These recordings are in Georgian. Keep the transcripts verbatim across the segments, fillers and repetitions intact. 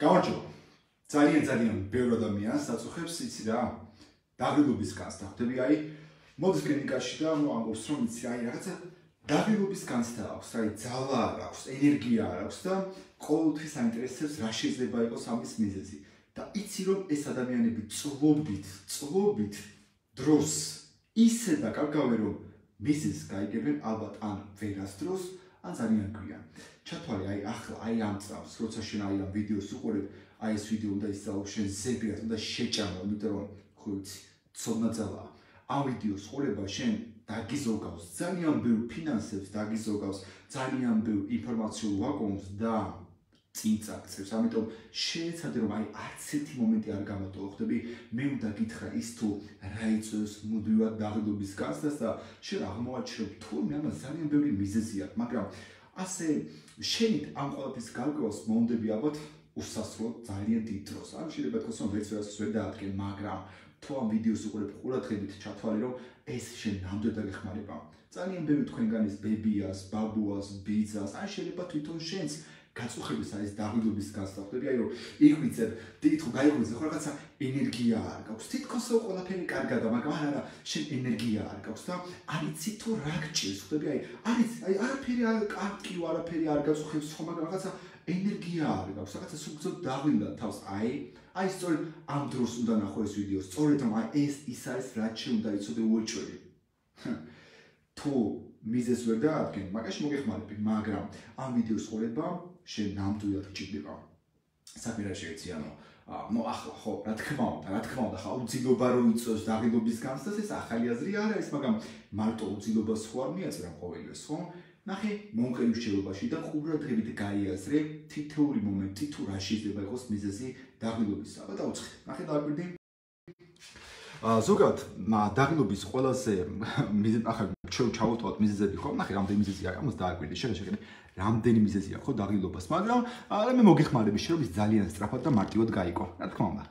გამარჯობა. ძალიან ძალიან ბევრი ადამიანს დაწუხებს იცი რა. დაღლილობის განცდა ხდები აი მოდის კლინიკაში და ამბობს რომ იცი აი რაღაცა დაღლილობის განცდა აქვს, აი ძალა არ აქვს, ენერგია არ აქვს და ყოველთვის აინტერესებს რა შეიძლება იყოს ამის მიზეზი. და იცი რომ ეს ადამიანები წლობით, წლობით დროს ისე დაკარგავენ რომ მიზეზს გაიგებენ ალბათ ან ვერასდროს ან ძალიან გვიან. ჩათვალე აი ახლა აი ამ წამს, როცა შენ აი ამ ვიდეოს უყურებ, აი ეს ვიდეო უნდა ისწავლო შენ ზეპირად უნდა შეჭამო, იმიტომ რომ ხო იცი, ცოდნა ძალაა. ამ ვიდეოს ყურება შენ დაგიზოგავს ძალიან ბევრ ფინანსებს, დაგიზოგავს ძალიან ბევრ ინფორმაციულ ვაკუუმს და წინ წაგწევს. ამიტომ შეეცადე რომ აი არც ერთი მომენტი არ გამოტოვო, ხდები, მე უნდა გითხრა ის თუ რა იწვევს მუდმივად დაღლილობის განცდას და შენ აღმოაჩინე რომ თურმე ამას ძალიან ბევრი მიზეზი აქვს, მაგრამ ასე შენით ამ ყველაფრის გარკვევას მოუნდები ალბათ უსასრულოდ ძალიან დიდ დროს. ან შეიძლება თქოს რომ ვერც ვერას ვერ დაადგენ, მაგრამ თუ ამ ვიდეოს უყურებ ყურადღებით ჩათვალე რომ ეს შენ ნამდვილად დაგეხმარება. ძალიან ბევრი თქვენგანის ბებიას, ბაბუას, ბიძას, ან შეიძლება თვითონ შენს გაწუხების აი ეს დაღლილობის განცდა ხდები, აი რომ იღვიძებ, დიდ თუ გაიღვიძებ, ხო რაღაცა ენერგია არ გაქვს. თითქოს ყველაფერი კარგადა, მაგრამ არა, შენ ენერგია არ გაქვს და არ იცი თუ რა გჭირს, ხდები, აი არის, აი არაფერი არ კარგი, არაფერი არ გაწუხებს, ხო, მაგრამ რაღაცა ენერგია არ გაქვს, რაღაცა სულ დაღლილად თავს, აი, აი სწორედ ამ დროს უნდა ნახო ეს ვიდეო, სწორედ რომ აი ეს ის არის, რაც შენ უნდა იცოდე უეჭველი. თუ მიზეზს ვერ დაადგენ, მაგაში მოგეხმარები, მაგრამ ამ ვიდეოს ყურება შენ ნამდვილად გჭირდება. საქმე რა შეიცი, ანუ ნუ ახლა ხო, რა თქმა უნდა, რა თქმა უნდა, ხა უძილობა რო იწვევს დაღლილობის განცდას, ეს ახალი აზრი არ არის, მაგრამ მარტო უძილობას ხო არ მიაწევ ყოველთვის, ხო? ნახე მომყევი რჩევობაში და ყურადღებით გაიაზრე თითოეული მომენტი თუ რა შეიძლება იყოს მიზეზი დაღლილობისა. აბა დაუცხე. ნახე დააკვირდი. ზოგადად დაღლილობის ყველაზე ახლა ჩავუთვალოთ მიზეზები ხო? ნახე რამდენი მიზეზი აქვს, ამას დააკვირდი. შენ შეგები რამდენი მიზეზი აქვს ხო დაღლილობას, მაგრამ მე მოგეხმარები შენ რომ ის ძალიან სწრაფად და მარტივად გაიგო. რა თქმა უნდა.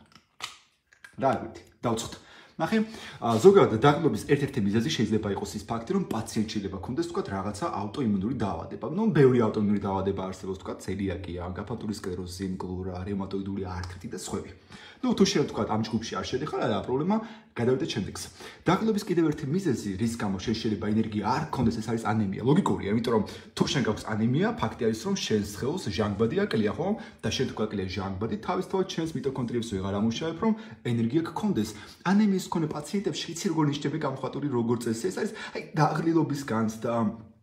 დააკვირდი. დაუცხოთ. ნახე, ზოგადად დაღლილობის ერთ-ერთი მიზეზი შეიძლება იყოს ის ფაქტი, რომ პაციენტს შეიძლება ქონდეს თქვა რაღაცა აუტოიმუნური დაავადება. ნუ ბევრი აუტოიმუნური დაავადება არსებობს, თქვა ცელიაკია, გაფანტური სკლეროზი, მგლურა, რევმატოიდული ართრიტი და სხვები. ნუ თუ შენ თქვა ამ ჯგუფში არ შედიხარ, არა პრობლემა, გადავიდეთ შემდეგს. დაღლილობის კიდევ ერთი მიზეზი, რის გამო შენ შეიძლება ენერგია არ გქონდეს, ეს არის ანემია. ლოგიკურია, იმიტომ რომ თუ შენ გაქვს ანემია, ფაქტი არის რომ შენ სხეულს ჟანგბადი აკლია, ხო? და შენ თქვა აკლია ჟანგბადი, თავისთავად შენს მიტოქონდრიებს ვეღარ ამუშავებ, რომ ენერგია გქონდეს. ანემიის მქონე პაციენტებში იცი როგორ ნიშნები გამხატული როგორ წესი, ეს არის აი დაღლილობის განცდა,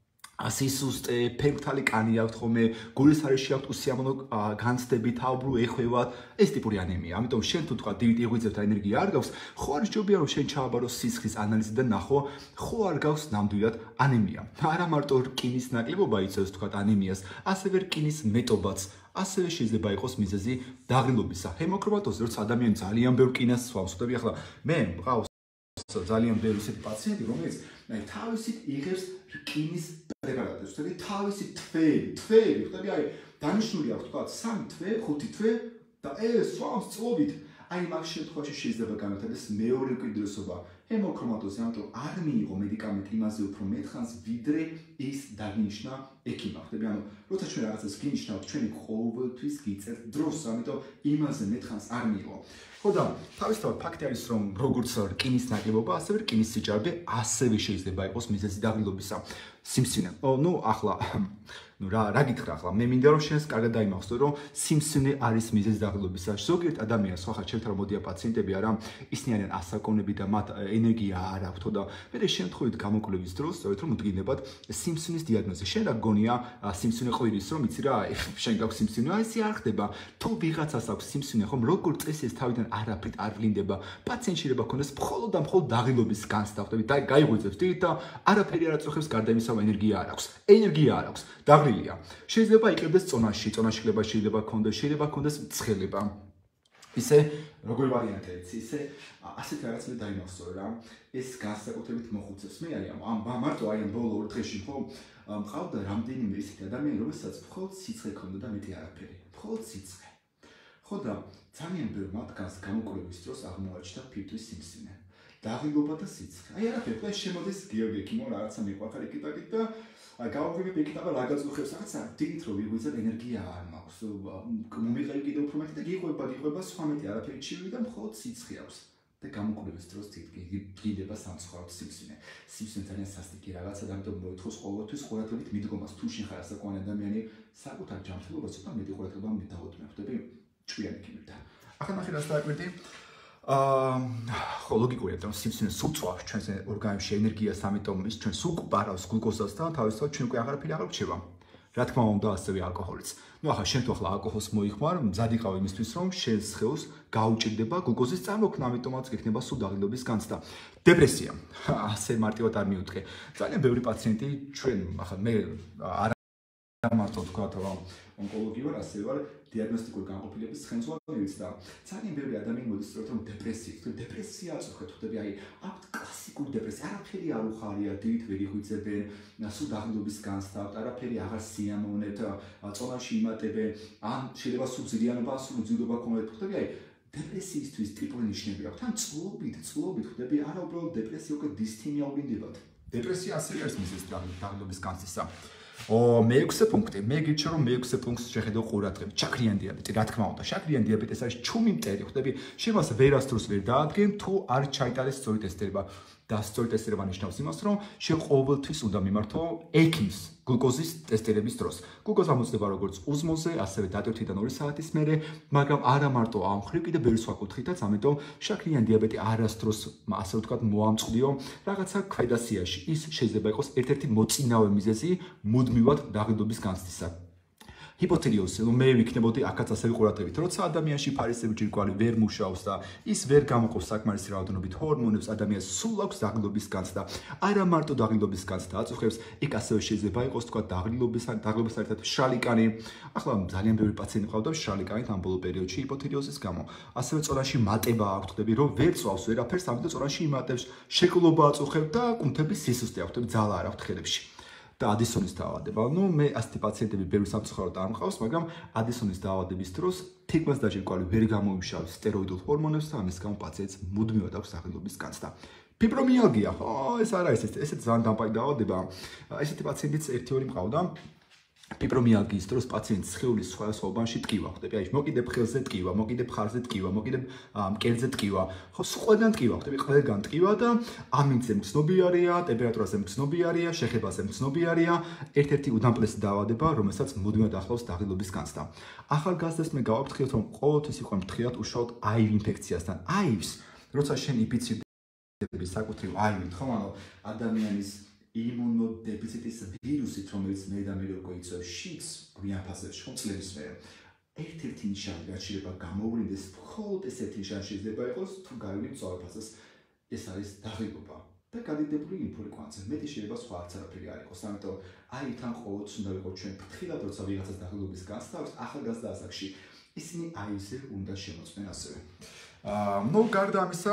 სისუსტე, ფერმთალი კანი აქვს ხოლმე, გულის არეში აქვს უსიამოვნო განცდები, თავბრუ ეხვევათ, ეს ტიპური ანემია. ამიტომ შენ თუ თქვა დილით იღვიძებ და ენერგია არ გაქვს, ხო არ ჯობია რომ შენ ჩააბარო სისხლის ანალიზი და ნახო, ხო არ გაქვს ნამდვილად ანემია. არა მარტო რკინის ნაკლებობა იწევს თქვა ანემიას, ასევე რკინის მეტობაც. ასევე შეიძლება იყოს მიზეზი დაღლილობისა. ჰემოქრომატოზი, როცა ადამიანი ძალიან ბევრ რკინას სვამს, ხდები ახლა მე მყავს ძალიან ბევრი ისეთი პაციენტი, რომელიც აი თავისით იღებს რკინის პრეპარატებს, ხდები თავისი თვეები, თვეები, ხდები აი დანიშნული აქვს თქვა სამი თვე, ხუთი თვე და ეს სვამს წლობით. აი მაგ შემთხვევაში შეიძლება განვითარდეს მეორე მკვიდროსობა, ჰემოქრომატოზი, ამიტომ არ მიიღო მედიკამენტი იმაზე უფრო მეტხანს, ვიდრე ის დაგინიშნა ექიმმა, ხდები, ანუ როცა ჩვენ რაღაცას გინიშნავთ, ჩვენი ყოველთვის გიწერთ დროს, ამიტომ იმაზე მეტხანს არ მიიღო. ხო და თავისთავად ფაქტი არის რომ როგორც რკინის ნაკლებობა, ასევე რკინის სიჭარბე ასევე შეიძლება იყოს მიზეზი დაღლილობისა. სიმსივნე. ნუ ახლა ნუ რა რა გითხრა ახლა მე მინდა რომ შენს კარგად დაიმახსოვრე რომ სიმსივნე არის მიზეზი დაღლილობისა. ზოგიერთ ადამიანს ხო ახლა ჩემთან მოდიან პაციენტები არა ისინი არიან ასაკონები და მათ ენერგია არ აქვთ და მე შემთხვევით გამოკვლევის დროს სწორედ რომ მდგინებათ სიმსივნის დიაგნოზი. შენ რა გონია სიმსივნე ყვირის რომ იცი რა შენ გაქვს სიმსივნე, აი ესე არ ხდება. თუ ვიღაცას აქვს სიმსივნე ხომ როგორ წესი ეს თავიდან არაფრით არ ვლინდება. პაციენტს შეიძლება ქონდეს მხოლოდ და მხოლოდ დაღლილობის განცდა, ხდები და გაიღვიძებს დილით და არაფერი არ აწუხებს გარდა იმისა რომ ენერგია არ აქვს. ენერგია არ აქვს. დაღლილია. შეიძლება იყებდეს წონაში, წონაშლება შეიძლება ქონდეს, შეიძლება ქონდეს მცხელება. ისე როგორი ვარიანტია იცი, ისე ასეთ რაღაც მე დაიმახსოვრე რა. ეს განსაკუთრებით მოხუცებს. მე არიან ამ მარტო აი ამ ბოლო ორ დღეში ხო მყავდა რამდენიმე ისეთი ადამიანი, რომელსაც მხოლოდ სიცხე ქონდა და მეტი არაფერი. მხოლოდ სიცხე. ხო და ძალიან ბევრ მათგანს გამოკვლევის დროს აღმოაჩნდა ფირთვის სიმსივნე. დაღლილობა და სიცხე. აი არაფერი, ეს შემოდის გიორგი, კიმო რაღაცა მიყვარხარ იქით და გავაღვივებ იქნება რა გაწუხებს რაღაცა დიდით რომ ვიღვიძებ ენერგია არ მაქვს მომიყევი კიდევ უფრო მეტი და გიყვება გიყვება სხვა მეტი არაფერი ჩივი და მხოლოდ სიცხე აქვს და გამოკლების დროს დიდება სამცხაოთ სიმსინე სიმსინე ძალიან სასტიკი რაღაცა და ამიტომ მოითხოვს ყოველთვის ყურადღებით მიდგომას თუ შენ ხარ ასაკოვანი ადამიანი საკუთარ ჯანმრთელობას ცოტა მეტი ყურადღება მიდაოდმე ხვდები ჭვიანი ქიმებთან ახლა ნახე რას დააკვირდი აა ლოგიკურია რომ სიმსინე სუწვავს ჩვენს ორგანიზმში ენერგიას ამიტომ ის ჩვენ სულ პარავს გლუკოზას და თავისთავად ჩვენ უკვე აღარაფერი აღარ გრჩება რა თქმა უნდა ასევე ალკოჰოლიც ну ახლა შენ თუ ახლა ალკოჰოლს მოიხმარ მზად იყავ იმისთვის რომ შენ სხეულს გაუჭირდება გლუკოზის წარმოქმნა ამიტომაც გექნება სულ დაღლილობის განცდა დეპრესია ასე მარტივად არ მიუდგე ძალიან ბევრი პაციენტი ჩვენ ახლა მე არ მარტო თქვა რომ ონკოლოგი ვარ ასე ვარ დიაგნოსტიკური განყოფილების ხელმძღვანელიც და ძალიან ბევრი ადამიანი მოდის რომ დეპრესიით თუ დეპრესია აწუხეთ ხვდები აი აქ კლასიკური დეპრესია არაფერი არ უხარია დილით ვერ იღვიძებენ სულ დაღლილობის განცდა არაფერი აღარ სიამოვნებთ წონაში იმატებენ ან შეიძლება სულ ძილიანობა სულ უძილობა ქონდეთ ხვდები აი დეპრესიისთვის ტიპური ნიშნები აქვს თან წლობით წლობით ხვდები არა უბრალოდ დეპრესია უკვე დისთიმია ვლინდებათ დეპრესია ასევე არის მიზეზი დაღლილობის განცდისა ო მეექვსე პუნქტი მე გიჩვენ რომ მეექვსე პუნქტს შეხედო ყურადღებით შაქრიანი დიაბეტი რა თქმა უნდა შაქრიანი დიაბეტი არის ჩუმი მტერი ხვდები შემას ვერასდროს ვერ დაადგენ თუ არ ჩაიტარეს სწორი ტესტირება და სწორი ტესტირება ნიშნავს იმას რომ შენ ყოველთვის უნდა მიმართო ექიმს გლუკოზის ტესტირების დროს გლუკოზა მოწდება როგორც უზმოზე ასევე დატვირთვიდან ორი საათის მერე მაგრამ არა მარტო ამ ხრივ კიდე ბევრი სხვა კუთხითაც ამიტომ შაქრიანი დიაბეტი არასდროს ასე ვთქვათ მოამწყდიო რაღაცა ქვედასიაში ის შეიძლება იყოს ერთ-ერთი მოწინავე მიზეზი მუდმივად დაღლილობის განცდისა ჰიპოთირიოზი, რომ მე ვიქნებოდი აქაც ასევე ყურადღებით, როცა ადამიანში ფარისები ჯირკვალი ვერ მუშაობს და ის ვერ გამოყოფს საკმარისი რაოდენობით ჰორმონებს, ადამიანს სულ აქვს დაღლილობის განცდა. არა მარტო დაღლილობის განცდა აწუხებს, იქ ასევე შეიძლება იყოს თქვა დაღლილობის ან დაღლილობის საერთოდ შრალიკანი. ახლა ძალიან ბევრი პაციენტი ყავდა შრალიკანით ამ ბოლო პერიოდში ჰიპოთირიოზის გამო. ასევე წონაში მატება აქვს, ხვდები, რომ ვერ წვავს ვერაფერს, ამიტომ წონაში იმატებს, შეკრულობა აწუხებს და კუნთების სისუსტე აქვს, ხვდები, ძალა არ აქვს ხელებში. და ადისონის დაავადება. ნუ მე ასეთი პაციენტები ბევრი სამწუხაროდ არ მყავს, მაგრამ ადისონის დაავადების დროს თითქმის დაჟირკვალი ვერ გამოიმუშავებს სტეროიდულ ჰორმონებს და ამის გამო პაციენტს მუდმივად აქვს დაღლილობის განცდა. ფიბრომიალგია, ხო, ეს არა ეს ეს ძალიან დამპაი დაავადება. ესეთი პაციენტიც ერთი ორი მყავდა. ფიბრომიალგიის დროს პაციენტს სხეულის სხვადასხვა უბანში ტკივა, ხვდები, აი მოკიდებ ხელზე ტკივა, მოკიდებ ხარზე ტკივა, მოკიდებ მკერდზე ტკივა, ხო, ყველგან ტკივა, ხვდები, ყველგან ტკივა და ამინდზე მცნობიარია, ტემპერატურაზე მცნობიარია, შეხებაზე მცნობიარია, ერთ-ერთი უდამპლესი დაავადება, რომელსაც მუდმივად ახლავს დაღლილობის განცდა. ახალგაზრდებს მე გავაფრთხილებ, რომ ყოველთვის იყო მთხილად უშუალოდ აივ ინფექციასთან. აივს, როცა შენ იფიცირდები საკუთრივ აივით, ხო, ანუ ადამიანის იმუნოდეფიციტის ვირუსით, რომელიც მე და მე როგორ იწვევს შიდს, გვიან ფაზებში, ხო, წლების მერე. ერთ-ერთი ნიშანი რაც შეიძლება გამოვლინდეს, მხოლოდ ეს ერთი ნიშანი შეიძლება იყოს, თუ გავივიდეთ სწორ ფაზას. ეს არის დაღლილობა და გადიდებული ლიმფოლიკვანზე. მეტი შეიძლება სხვა არც არაფერი არ იყოს. ამიტომ აი თან ყოველთვის უნდა ვიყოთ ჩვენ ფრთხილად, როცა ვიღაცას დაღლილობის განცდა აქვს ახალგაზრდა ასაკში. ისინი აივზე უნდა შემოწმენ ასევე. აა, ნუ გარდა ამისა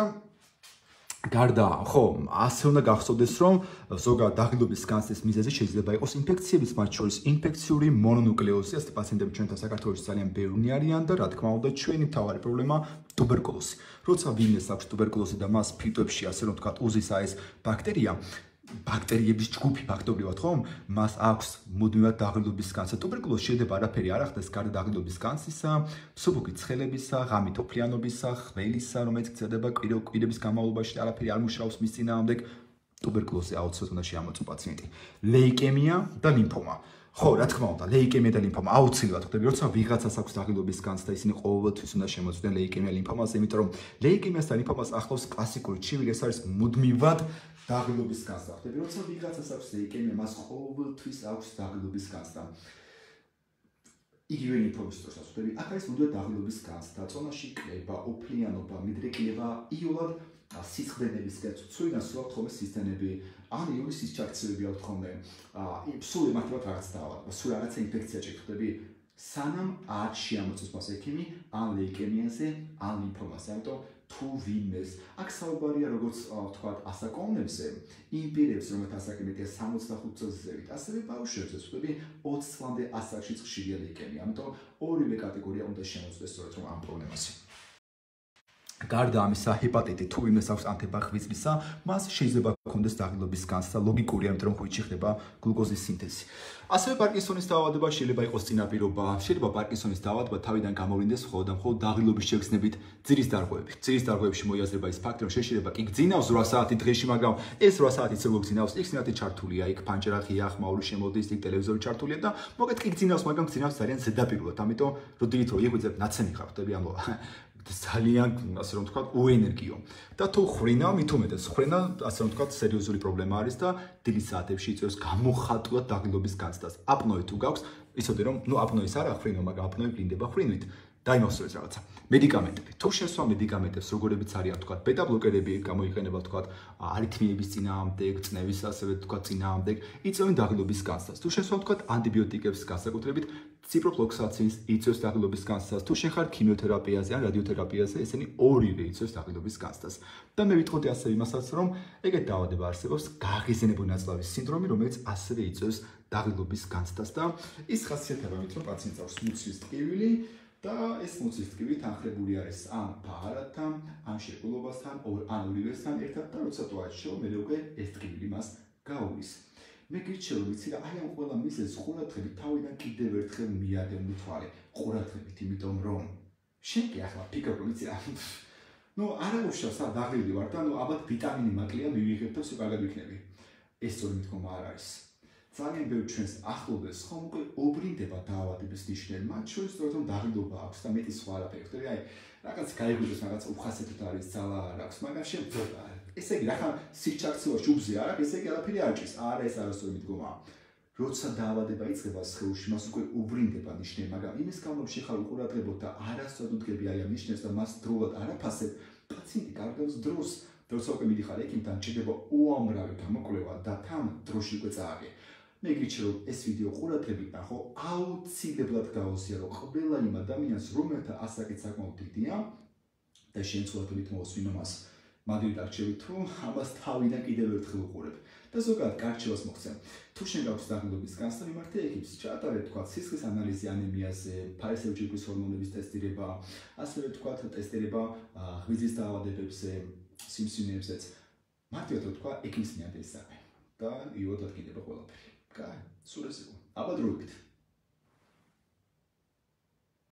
გარდა, ხო, ასე უნდა გახსოვდეს, რომ ზოგადად დაღლილობის განცდის მიზეზი შეიძლება იყოს ინფექციების, მათ შორის ინფექციური მონონუკლეოზი, ასეთი პაციენტები ჩვენთან საქართველოში ძალიან ბევრი არიან და რა თქმა უნდა, ჩვენი მთავარი პრობლემა ტუბერკულოზი. როცა ვინმეს აქვს ტუბერკულოზი და მას ფიტოებში, ასე რომ ვთქვათ, უზისა ეს ბაქტერია, ბაქტერიების ჯგუფი ფაქტობრივად ხომ მას აქვს მუდმივად დაღლილობის განცდა. ტუბერკულოზი შეიძლება არაფერი არ ახდეს გარდა დაღლილობის განცდისა, მსუბუქი ცხელებისა, ღამით ოფლიანობისა, ხველისა, რომელიც გრძელდება კვირების განმავლობაში და არაფერი არ მუშაობს მის წინააღმდეგ. ტუბერკულოზი აუცილებლად უნდა შეამოწმო პაციენტი. ლეიკემია და ლიმფომა. ხო, რა თქმა უნდა, ლეიკემია და ლიმფომა აუცილებლად ხვდები, როცა ვიღაცას აქვს დაღლილობის განცდა, ისინი ყოველთვის უნდა შემოწმდნენ ლეიკემია ლიმფომას, იმიტომ რომ ლეიკემიას და ლიმფომას ახლავს კლასიკური ჩივილი, ეს არის მუდმივად დაღლილობის განცდა. ხვდები, როცა ვიღაცას აქვს ლეიკემია, მას ყოველთვის აქვს დაღლილობის განცდა. იგივე ლიმფომის დროსაც ხვდები, აქ არის მუდმივად დაღლილობის განცდა, წონაში კლება, ოფლიანობა, მიდრეკილება, იოლად სისხლდენების გაწუხებიდან სულ აქვს ხოლმე სისტემები, ან იონის სისჩაქცევები აქვს ხოლმე, სულ ემართება რაღაც დაავადება, სულ რაღაცა ინფექცია ჭირდება, სანამ არ შეამოწმოს მას ექიმი ან ლეიკემიაზე, ან ლიმფომაზე. ამიტომ თუ ვინმეს აქ საუბარია როგორც ვთქვათ ასაკოვნებზე, იმ პირებს, რომელთა ასაკი მეტია სამოცდახუთ წელს ზევით, ასევე ბავშვებზე, ხვდები, ოცი წლამდე ასაკშიც ხშირია ლეიკემია. ამიტომ ორივე კატეგორია უნდა შემოწმდეს სწორედ რომ ამ პრობლემას. გარდა ამისა, ჰეპატიტი თუ ვინმეს აქვს ანთებახვიწრისა, მას შეიძლება ჰქონდეს დაღლილობის განცდა, ლოგიკურია, იმიტომ რომ ხუჭი ხდება გლუკოზის სინთეზი. ასევე პარკინსონის დაავადება შეიძლება იყოს წინაპირობა, შეიძლება პარკინსონის დაავადება თავიდან გამოვლინდეს მხოლოდ და მხოლოდ დაღლილობის შეგრძნებით ძირის დარღვევები. ძირის დარღვევებში მოიაზრება ის ფაქტი, რომ შეშლება კი გძინავს რვა საათი დღეში, მაგრამ ეს რვა საათიც როგორ გძინავს, იქ სინათლე ჩართულია, იქ პანჭერა ღია, ხმაური შემოდის, იქ ტელევიზორი ჩართულია და მოგეთ კი გძინავს, მაგრამ გძინავს ძალიან ზედაპირულად, ამიტომ როდით რო იღვიძებ ნაცემი ხარ, ხდები ამბობა. ძალიან, ასე რომ ვთქვათ, უენერგიო. და თუ ხრინა, მით უმეტეს ხრინა, ასე რომ ვთქვათ, სერიოზული პრობლემა არის და დილის საათებში იწვევს გამოხატულად დაღლილობის განცდას. აპნოე თუ გაქვს, იცოდე რომ, ნუ აპნოეს არა ხრინო, მაგრამ აპნოე ვლინდება ხრინვით. დაიმოსწრებს რაღაცა. მედიკამენტები. თუ შესვა მედიკამენტებს, როგორებიც არიან, ვთქვათ, ბეტა ბლოკერები გამოიყენება, ვთქვათ, არითმიების წინააღმდეგ, წნევის ასევე ვთქვათ, წინააღმდეგ, იწვევენ დაღლილობის განცდას. თუ შესვა, ვთქვათ, ანტიბიოტიკებს განსაკუთრებით ციპროფლოქსაცინს იწვევს დაღლილობის განცდას. თუ შენ ხარ ქიმიოთერაპიაზე ან რადიოთერაპიაზე, ესენი ორივე იწვევს დაღლილობის განცდას. და მე ვიტყოდი ასევე იმასაც, რომ ეგეთ დაავადება არსებობს გაღიზიანებული ნაწლავის სინდრომი, რომელიც ასევე იწვევს დაღლილობის განცდას და ის ხასიათდება მით, რომ პაციენტს აქვს მუცლის ტკივილი და ეს მუცლის ტკივილი თანხლებული არის ამ ბაჰარათთან, ამ შეკულობასთან, ან ორივესთან ერთად და როცა თუ აჩვეო, მე უკვე ეს ტკივილი მას გაუვის. მე გირჩევ, ვიცი რა, აი ამ ყველა მიზეზს ყურადღებით თავიდან კიდევ ერთხელ მიადევნი თვალე. ყურადღებით, იმიტომ რომ შენ კი ახლა ფიქრობ, ვიცი რა. ნუ არა უშავს რა დაღლილი ვარ და ნუ ალბათ ვიტამინი მაკლია მივიღებ და სულ კარგად ვიქნები. ეს სწორი მიდგომა არ არის. ძალიან ბევრ ჩვენს ახლობელს ხომ უკვე უბრინდება დაავადების ნიშნები, მათ შორის სწორედ რომ დაღლილობა აქვს და მეტი სხვა არაფერი. ხდები, აი რაღაც გაიგვიდეს, რაღაც უხასიათოდ არის, ძალა არ აქვს, მაგრამ შენ ვთქვა. ესე იგი, რა ხარ სიჩაქცევა შუბზე არ აქვს, ესე იგი არაფერი არ ჭის. არა, ეს არასწორი მიდგომაა. როცა დაავადება იწყება სხეულში, მას უკვე უბრინდება ნიშნები, მაგრამ იმის გამო რომ შეხარ უყურადღებოთ და არასწორად უდგები აი ამ ნიშნებს და მას დროულად არ აფასებ, პაციენტი კარგავს დროს, როცა უკვე მიდიხარ ექიმთან, ჭირდება უამრავი გამოკვლევა და თან დროში უკვე წააგე. მე გიჩვენე რომ ეს ვიდეო ყურადღებით ნახო, აუცილებლად გაუზიარო ყველა იმ ადამიანს, რომელთა ასაკიც საკმაოდ დიდია და შენ ცოლადობით მოსვინო მას. მადლით არჩევით, თუ ამას თავიდან კიდევ ერთხელ უყურებ. და ზოგადად გარჩევას მოხსენ. თუ შენ გაქვს დაღლილობის განცდა, მიმართე ექიმს, ჩაატარებ თქვა სისხლის ანალიზი ანემიაზე, ფარისეუჯების ჰორმონების ტესტირება, ასევე თქვა ტესტირება ღვიძლის დაავადებებზე, სიმსივნეებზეც. მარტივად თქვა ექიმს მიადე ეს საქმე და იოთ ადგილება ყველაფერი. კაი, სულ ეს იყო. აბა დროებით.